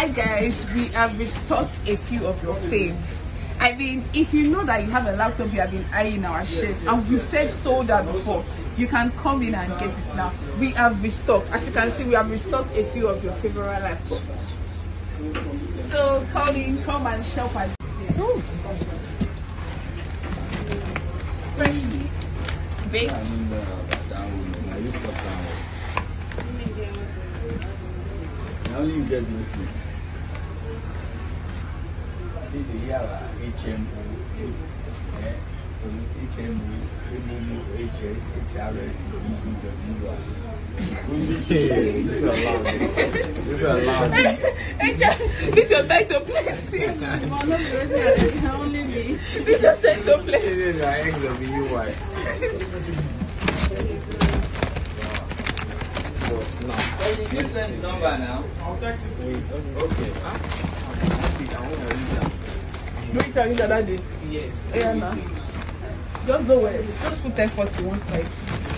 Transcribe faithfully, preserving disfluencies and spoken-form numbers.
Hi guys, we have restocked a few of your fave. I mean, if you know that you have a laptop you have been eyeing our shit, yes, yes, and we said sold out before, you can come in and get it now. We have restocked. As you can see, we have restocked a few of your favorite laptops. So call in, come and shop at oh. Freshly baked. How do you get this thing? Yeah, H M O. So H M O, H R S, This is allowed. This is allowed. This is your title, please. Only me. This is your title, please. This is my ex of U Y. You send the number now. Okay. Do it on the other day. Yes. Yeah, now. Just go away. Just put ten forty one side.